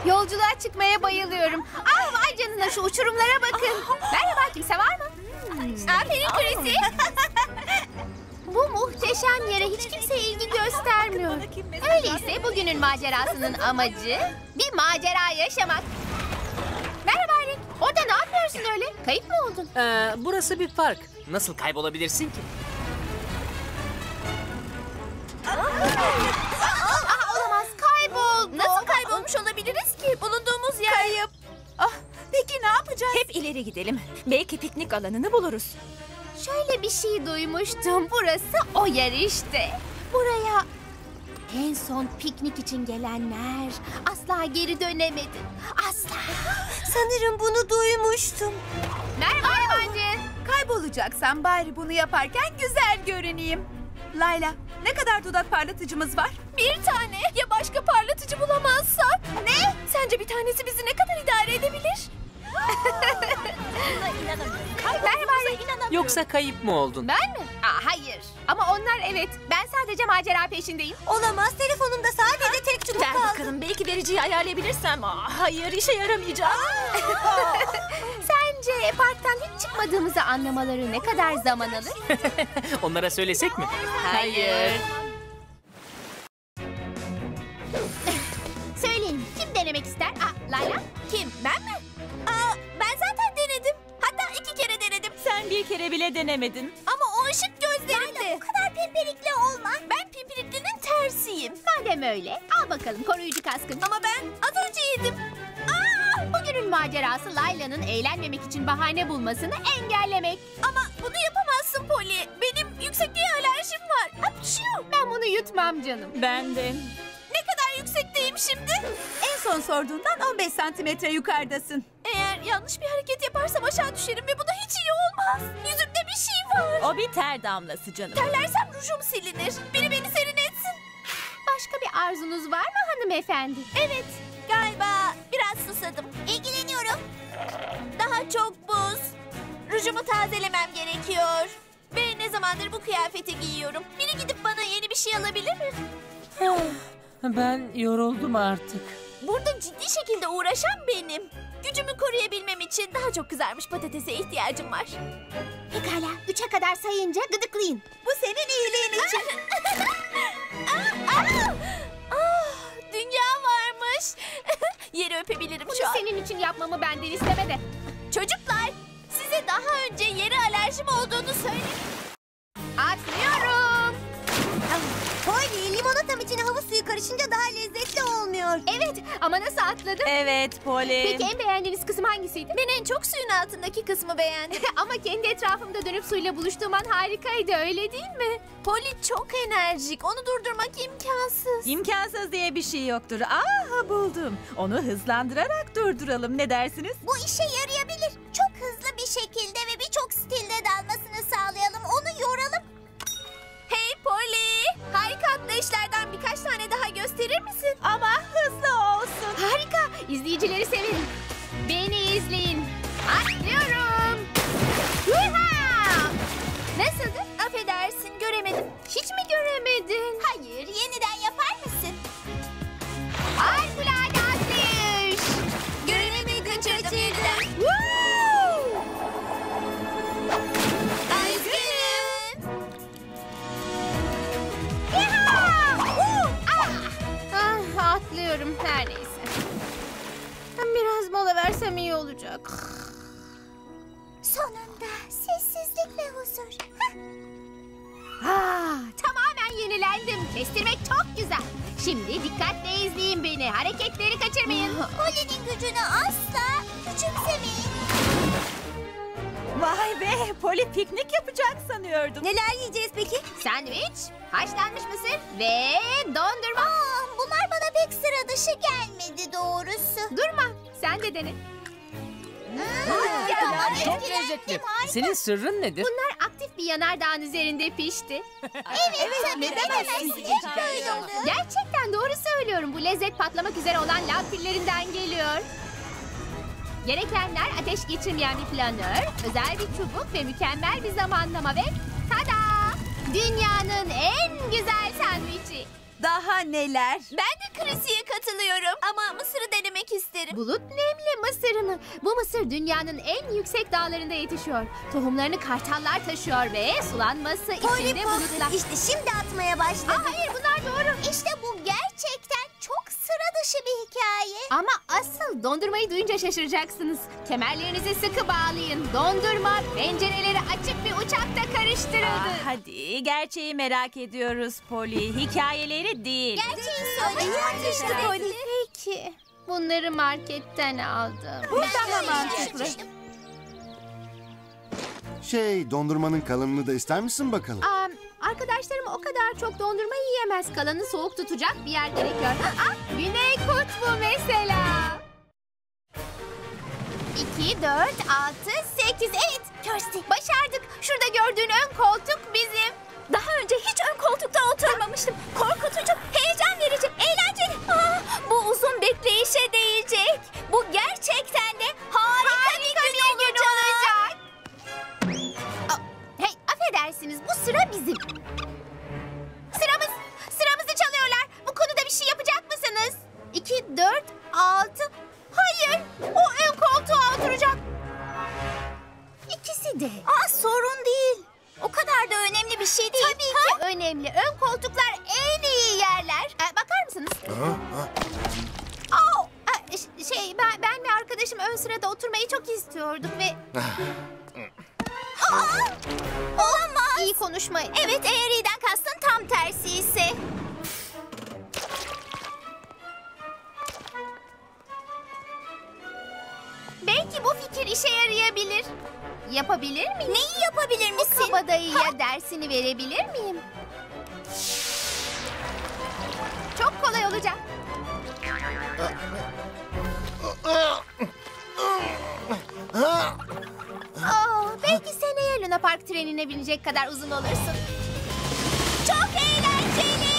Yolculuğa çıkmaya bayılıyorum. Ah vay canına, şu uçurumlara bakın. Merhaba, kimse var mı? Aferin Chrissy. Bu muhteşem yere hiç kimse ilgi göstermiyor. Öyleyse bugünün macerasının amacı bir macera yaşamak. Merhaba Rick. Orada ne yapıyorsun öyle? Kayıp mı oldun? Burası bir park. Nasıl kaybolabilirsin ki? Olamaz, kayboldu. Nasıl kaybolmuş olabiliriz ki? Bulunduğumuz yer... Kayıp. Peki ne yapacağız? Hep ileri gidelim. Belki piknik alanını buluruz. Şöyle bir şey duymuştum. Burası o yer işte. Buraya en son piknik için gelenler asla geri dönemedi. Asla. Sanırım bunu duymuştum. Merhaba yabancı. Kaybolacaksan bari bunu yaparken güzel görüneyim. Layla, ne kadar dudak parlatıcımız var? Bir tane. Ya başka parlatıcı bulamazsak? Ne? Sence bir tanesi bizi ne kadar idare edebilir? Merhaba Rick. Yoksa kayıp mı oldun? Ben mi? Hayır. Ama onlar evet. Ben sadece macera peşindeyim. Olamaz. Telefonumda sadece tek çubuk kaldı. Ver bakalım. Belki vericiyi ayarlayabilirsem. Hayır, işe yaramayacak. Sence parktan hiç çıkmadığımızı anlamaları ne kadar zaman alır? Onlara söylesek mi? Hayır. Söyleyin, kim denemek ister? Layla? Kim? Ben mi? Ben zaten denedim. Hatta 2 kere denedim. Sen bir kere bile denemedin. Ama o ışık gözlerinde. Layla, bu kadar pimpirikli olma. Ben pimpiriklinin tersiyim. Madem öyle, al bakalım koruyucu kaskın. Ama ben az önce yedim. Bugünün macerası Layla'nın eğlenmemek için bahane bulmasını engellemek. Ama bunu yapamazsın Polly. Benim yüksekliğe alerjim var. Hapşu. Ben bunu yutmam canım. Ben de. Ne kadar yüksekteyim şimdi? En son sorduğundan 15 santimetre yukarıdasın. Eğer yanlış bir hareket yaparsam aşağı düşerim ve bu da hiç iyi olmaz. Yüzümde bir şey var. O bir ter damlası canım. Terlersem rujum silinir. Biri beni serinletsin. Başka bir arzunuz var mı hanımefendi? Evet, galiba biraz susadım. İlgileniyorum. Daha çok buz. Rujumu tazelemem gerekiyor. Ve ne zamandır bu kıyafeti giyiyorum. Biri gidip bana yeni bir şey alabilir mi? Ben yoruldum artık. Burada ciddi şekilde uğraşan benim. Gücümü koruyabilmem için daha çok kızarmış patatese ihtiyacım var. Pekala, 3'e kadar sayınca gıdıklayın. Bu senin iyiliğin için. Dünya varmış. Yeri öpebilirim Bunu şu an. senin için yapmamı benden isteme de. Çocuklar, size daha önce yere alerjim olduğunu söyledim. Atlıyorum. Polly, limonatam için havuz suyu karışınca daha lezzetli olmuyor. Evet, ama nasıl atladım? Evet Polly. Peki en beğendiğiniz kısım hangisiydi? Ben en çok suyun altındaki kısmı beğendim. Ama kendi etrafımda dönüp suyla buluştuğum an harikaydı, öyle değil mi? Polly çok enerjik. Onu durdurmak imkansız. İmkansız diye bir şey yoktur. Buldum. Onu hızlandırarak durduralım. Ne dersiniz? Bu işe yarayabilir. Çok hızlı bir şekilde ve birçok stilde dalmasını sağlayalım. Onu yoralım. Hey Polly! Harika atlayışlardan birkaç tane daha gösterir misin? Ama hızlı olsun. Harika, izleyicileri severim. Beni izleyin. Atlıyorum. Yuha! Nasıldı? Affedersin, göremedim. Hiç mi göremedin? Hayır, yeniden yapar mısın? Harikulade atlayış. Görevimi kaçırdım. Woo! Üzgünüm. Atlıyorum her neyse. Ben biraz mola versem iyi olacak. Sonunda sessizlik ve huzur. Tamamen yenilendim. Kestirmek çok güzel. Şimdi dikkatle izleyin beni. Hareketleri kaçırmayın. Polly'nin gücünü asla küçümsemeyin. Vay be, Polly piknik yapacak sanıyordum. Neler yiyeceğiz peki? Sandviç, haşlanmış mısır ve dondurma. Bunlar bana pek sıra dışı gelmedi doğrusu. Durma, sen de dene. Çok lezzetli. Senin sırrın nedir? Bunlar aktif bir yanardağın üzerinde pişti. Evet, neden hep böyle oldu? Gerçekten doğru söylüyorum. Bu lezzet patlamak üzere olan lav pillerinden geliyor. Gerekenler ateş geçirmeyen bir planör, özel bir çubuk ve mükemmel bir zamanlama ve tada! Dünyanın en güzel sandviçi. Daha neler? Ben de Chrissy'ye katılıyorum. Ama mısırı denemek Bulut nemli mısır mı? Bu mısır dünyanın en yüksek dağlarında yetişiyor. Tohumlarını kartallar taşıyor ve sulanması içinde bulutlar. İşte şimdi atmaya başladı. Hayır, bunlar doğru. İşte bu gerçekten çok sıra dışı bir hikaye. Ama asıl dondurmayı duyunca şaşıracaksınız. Kemerlerinizi sıkı bağlayın. Dondurma pencereleri açık bir uçakta karıştırıldı. Hadi gerçeği merak ediyoruz Polly. Hikayeleri değil. Gerçeği söyle. Peki. Bunları marketten aldım. Bu daha mantıklı. Dondurmanın kalınlığını da ister misin bakalım? Arkadaşlarım o kadar çok dondurma yiyemez. Kalanı soğuk tutacak bir yer gerekiyor. Güney Kutbu mesela. 2, 4, 6, 8, evet. Kirsty. Başardık. Şurada gördüğün ön koltuk bizim. Daha önce hiç ön koltukta oturmamıştım. Korkutucu, heyecan verici, eğlenceli. Bu uzun bekleyişe değecek. Bu gerçekten de harika bir gün olacak. Hey, affedersiniz, bu sıra bizim. Sıramızı çalıyorlar. Bu konuda bir şey yapacak mısınız? 2, 4, 6. Hayır, o ön koltuğa oturacak. İkisi de. Sorun değil. O kadar da önemli bir şey değil. Tabii ki önemli. Ön koltuklar en iyi yerler. Bakar mısınız? Ben ve arkadaşım ön sırada oturmayı çok istiyorduk ve... Olamaz. İyi konuşmayın. Evet, eğer iyiden kastın tam tersi ise. Belki bu fikir işe yarayabilir. Yapabilir miyim? Neyi yapabilir misin? Kabadayıya dersini verebilir miyim? Çok kolay olacak. Belki seneye Luna Park trenine binecek kadar uzun olursun. Çok eğlenceli.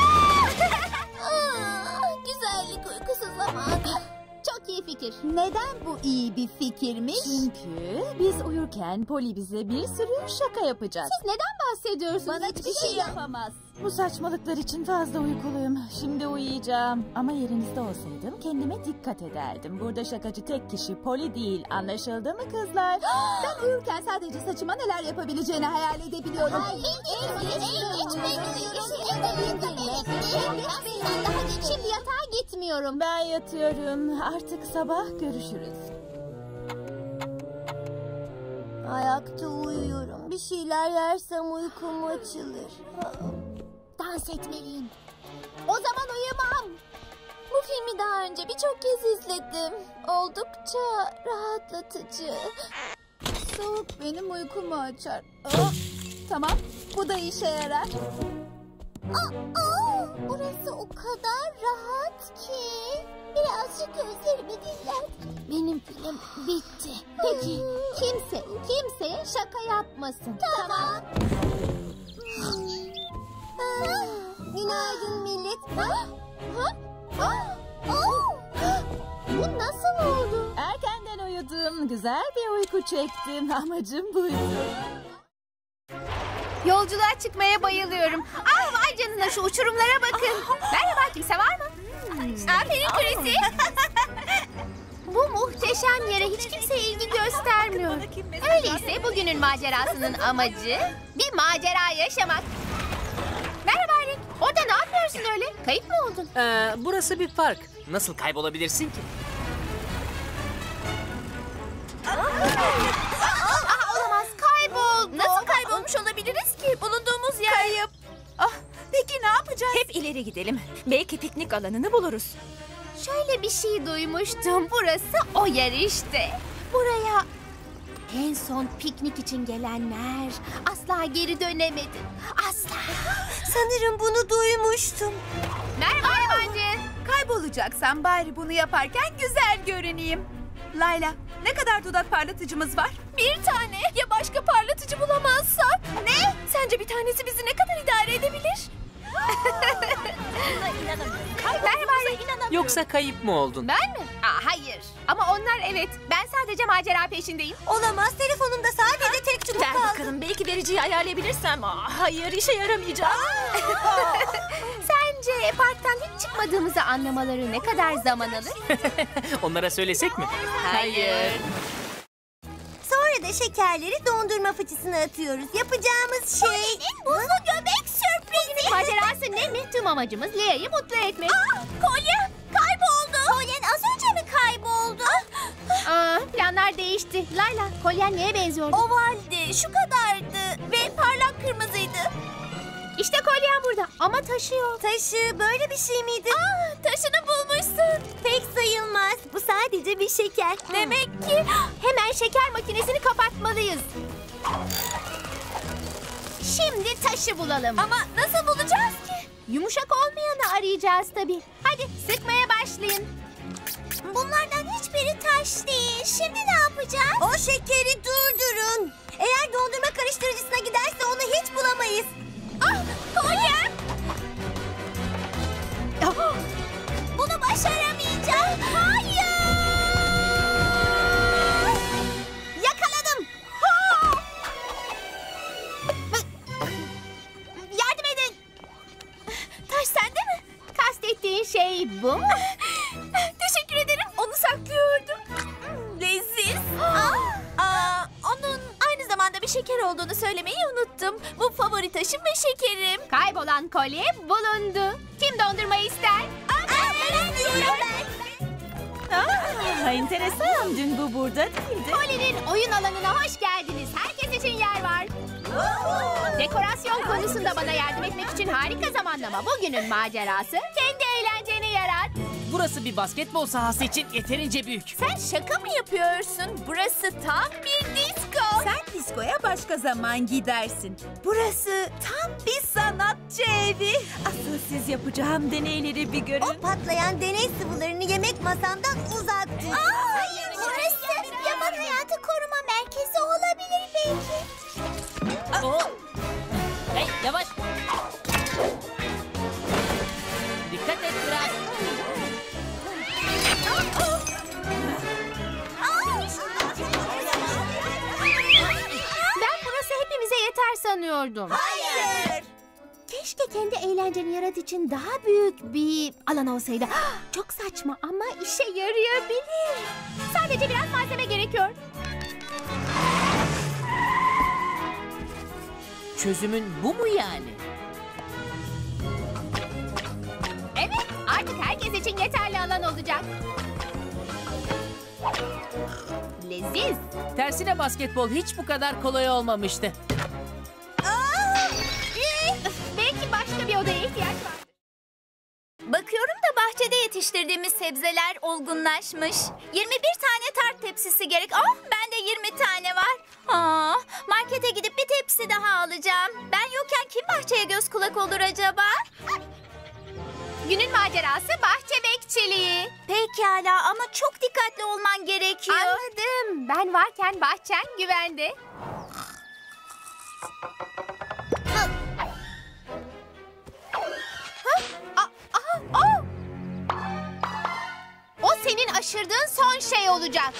Güzellik uykusu zamanı. Çok iyi fikir. Neden bu iyi bir fikirmiş? Çünkü biz uyurken Polly bize bir sürü şaka yapacak. Siz neden bahsediyorsunuz? Bana hiçbir şey yapamaz. Bu saçmalıklar için fazla uykuluyum. Şimdi uyuyacağım. Ama yerinizde olsaydım kendime dikkat ederdim. Burada şakacı tek kişi Polly değil. Anlaşıldı mı kızlar? Ben uyurken sadece saçıma neler yapabileceğini hayal edebiliyorum. Şimdi yatağa gitmiyorum. Ben yatıyorum. Artık sabah görüşürüz. Ayakta uyuyorum. Bir şeyler yersem uykum açılır. Dans etmeliyim. O zaman uyumam. Bu filmi daha önce birçok kez izledim. Oldukça rahatlatıcı. Soğuk benim uykumu açar. Tamam, bu da işe yarar. Burası o kadar rahat ki. Birazcık gözlerimi dinler. Benim film bitti. Peki kimseye şaka yapmasın. Tamam. Günaydın millet. Bu nasıl oldu? Erkenden uyudum. Güzel bir uyku çektim. Amacım buydu. Yolculuğa çıkmaya bayılıyorum. Vay canına, şu uçurumlara bakın. Merhaba, kimse var mı? Aferin Chrissy. Bu muhteşem yere hiç kimse ilgi göstermiyor. Öyleyse bugünün macerasının amacı bir macera yaşamak. Merhaba Rick. Orada ne yapıyorsun öyle? Kayıp mı oldun? Burası bir park. Nasıl kaybolabilirsin ki? Olamaz, kayboldum. Nasıl kaybolmuş olabiliriz ki? Bulunduğumuz yer. Kayıp. Peki ne yapacağız? Hep ileri gidelim. Belki piknik alanını buluruz. Şöyle bir şey duymuştum. Burası o yer işte. Buraya en son piknik için gelenler asla geri dönemedi. Asla. Sanırım bunu duymuştum. Merhaba hayvancı. Kaybolacaksan bari bunu yaparken güzel görüneyim. Layla, ne kadar dudak parlatıcımız var? Bir tane. Ya başka parlatıcı bulamazsak? Ne? Sence bir tanesi bizi ne kadar idare edebilir? Merhaba Rick. Yoksa kayıp mı oldun? Ben mi? Hayır. Ama onlar evet. Ben sadece macera peşindeyim. Olamaz. Telefonumda sadece tek çubuk Ver kaldı. bakalım belki vericiyi ayarlayabilirsem. Hayır işe yaramayacak. Sen Sence parktan hiç çıkmadığımızı anlamaları ne kadar zaman alır? Onlara söylesek mi? Hayır. Sonra da şekerleri dondurma fıçısına atıyoruz. Yapacağımız şey... buzlu göbek sürprizi. Macerası ne mi? Tüm amacımız Lea'yı mutlu etmek. Kolye kayboldu. Kolyen az önce mi kayboldu? Planlar değişti. Layla, kolyen neye benziyordu? Ovaldi, şu kadardı ve parlak kırmızıydı. İşte kolyen burada ama taşıyor. Taşı böyle bir şey miydi? Taşını bulmuşsun. Pek sayılmaz. Bu sadece bir şeker. Demek ki... Hemen şeker makinesini kapatmalıyız. Şimdi taşı bulalım. Ama nasıl bulacağız ki? Yumuşak olmayanı arayacağız tabii. Hadi sıkmaya başlayın. Bunlardan hiçbiri taş değil. Şimdi ne yapacağız? O şekeri durdurun. Eğer dondurma karıştırıcısına giderse onu hiç bulamayız. Kolyem! Bunu başaramayacağım. Hayır! Yakaladım. Yardım edin. Taş sende mi? Kastettiğin şey bu mu? Teşekkür ederim. Onu saklıyordum. Leziz. Onun aynı zamanda bir şeker olduğunu söylemeyi unuttum. Bu favori taşım ve şekerim. Kaybolan kolye bulundu. Kim dondurma ister? Ben istiyorum. Enteresan. Dün bu burada değildi. Kolye'nin oyun alanına hoş geldiniz. Herkes için yer var. Dekorasyon konusunda bana yardım etmek için harika zamanlama. Bugünün macerası kendi eğlenceni yarat. Burası bir basketbol sahası için yeterince büyük. Sen şaka mı yapıyorsun? Burası tam bir disco. Sen diskoya başka zaman gidersin. Burası tam bir sanatçı evi. Asıl siz yapacağım deneyleri bir görün. O patlayan deney sıvılarını yemek masamdan uzak tut. Hayır, burası yaban hayatı koruma merkezi olabilir belki. Hey yavaş. Dikkat et biraz. Ben burası hepimize yeter sanıyordum. Hayır. Keşke kendi eğlenceni yarat için daha büyük bir alan olsaydı. Çok saçma ama işe yarayabilir. Sadece biraz malzeme gerekiyor. Çözümün bu mu yani? Evet, artık herkes için yeterli alan olacak. Leziz. Tersine basketbol hiç bu kadar kolay olmamıştı. Belki başka bir odaya ihtiyaç var. Bakıyorum da bahçede yetiştirdiğimiz sebzeler olgunlaşmış. 21 tane tart tepsisi gerek. Bende 20 tane var. Markete gidip bir tepsi daha alacağım. Ben yokken kim bahçeye göz kulak olur acaba? Günün macerası bahçe bekçiliği. Pekala ama çok dikkatli olman gerekiyor. Anladım. Ben varken bahçen güvende. O senin aşırdığın son şey olacak.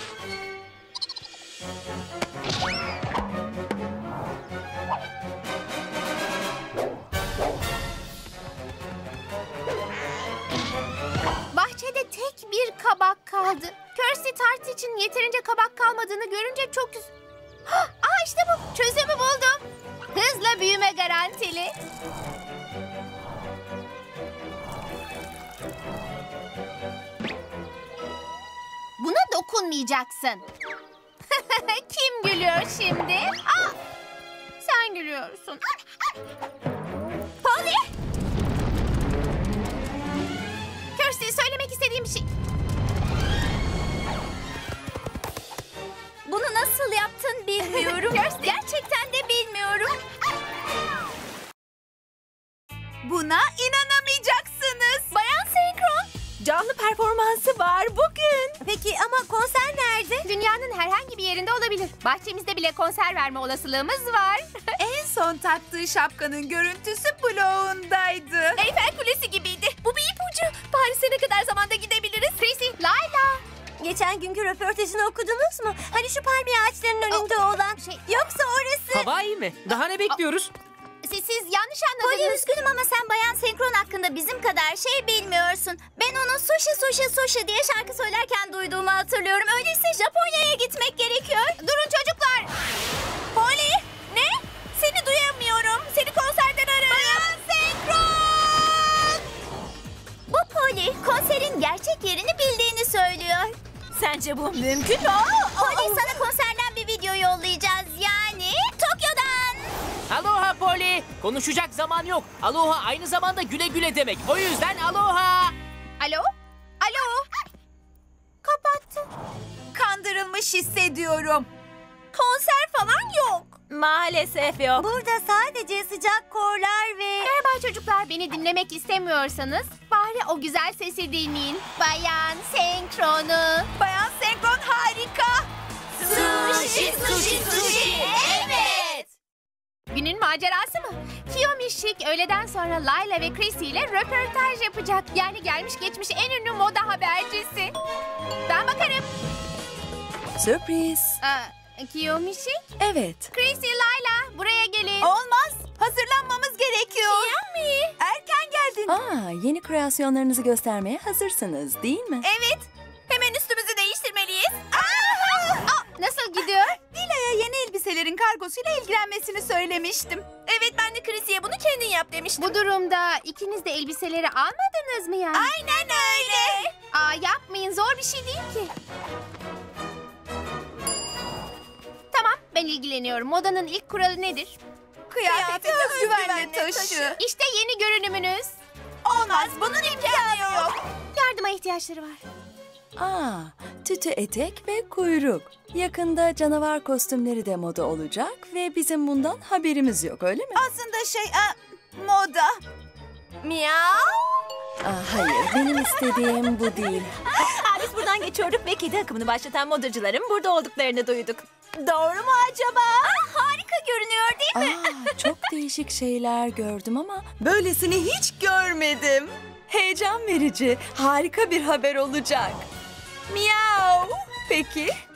Bahçede tek bir kabak kaldı. Kirsty tart için yeterince kabak kalmadığını görünce çok işte bu. Çözümü buldum. Hızla büyüme garantili. Buna dokunmayacaksın. Kim gülüyor şimdi? Sen gülüyorsun. Polly! Kirsty, söylemek istediğim bir şey. Bunu nasıl yaptın bilmiyorum. Gerçekten de bilmiyorum. Buna inanamayacaksınız. Bayan Senkron. Canlı performansı var bugün. Peki ama konser nerede? Dünyanın herhangi bir yerinde olabilir. Bahçemizde bile konser verme olasılığımız var. En son taktığı şapkanın görüntüsü bloğundaydı. Eyfel Kulesi gibiydi. Bu bir ipucu. Paris'e ne kadar zamanda gidebiliriz? Chrissy, Layla. Geçen günkü röportajını okudunuz mu? Hani şu palmiye ağaçlarının önünde olan. Yoksa orası... Hawaii mi? Daha ne bekliyoruz? Chrissy, siz yanlış anladınız. Polly üzgünüm ama sen Bayan Senkron hakkında bizim kadar şey bilmiyorsun. Ben onu sushi diye şarkı söylerken duyduğumu hatırlıyorum. Öyleyse Japonya'ya gitmek gerekiyor. Durun çocuklar. Polly! Ne? Seni duyamıyorum. Seni konserden ararım. Bayan Senkron! Bu Polly konserin gerçek yerini bildiğini söylüyor. Sence bu mümkün mü? Polly sana konserden bir video yollayacağız. Yani Tokyo'dan. Aloha Polly. Konuşacak zaman yok. Aloha aynı zamanda güle güle demek. O yüzden aloha. Alo? Alo? Kapattı. Kandırılmış hissediyorum. Konser falan yok. Maalesef yok. Burada sadece sıcak korlar ve... Merhaba çocuklar, beni dinlemek istemiyorsanız bari o güzel sesi dinleyin. Bayan Senkron'u. Bayan Senkron harika. Sushi. Evet. Günün macerası mı? Kiyomi Şik öğleden sonra Layla ve Chrissy ile röportaj yapacak. Yani gelmiş geçmiş en ünlü moda habercisi. Ben bakarım. Sürpriz. Kiyomi Şik, Evet. Chrissy, Layla buraya gelin. Olmaz. Hazırlanmamız gerekiyor. Kiyomi. Erken geldin. Yeni kreasyonlarınızı göstermeye hazırsınız değil mi? Evet. Hemen üstümüzü değiştirmeliyiz. Nasıl gidiyor? Dila'ya yeni elbiselerin kargosuyla ilgilenmesini söylemiştim. Evet, ben de Chrissy'ye bunu kendin yap demiştim. Bu durumda ikiniz de elbiseleri almadınız mı yani? Aynen öyle. Yapmayın, zor bir şey değil ki. Tamam, ben ilgileniyorum. Modanın ilk kuralı nedir? Kıyafeti özgüvenle taşı. İşte yeni görünümünüz. Olmaz. Bunun imkanı yok. Yardıma ihtiyaçları var. Tütü etek ve kuyruk. Yakında canavar kostümleri de moda olacak ve bizim bundan haberimiz yok, öyle mi? Aslında moda. Miau. Hayır, benim istediğim bu değil. Biz buradan geçiyorduk ve kedi akımını başlatan modacıların burada olduklarını duyduk. Doğru mu acaba? Harika görünüyor değil mi? Çok değişik şeyler gördüm ama böylesini hiç görmedim. Heyecan verici, harika bir haber olacak. Miau. Peki,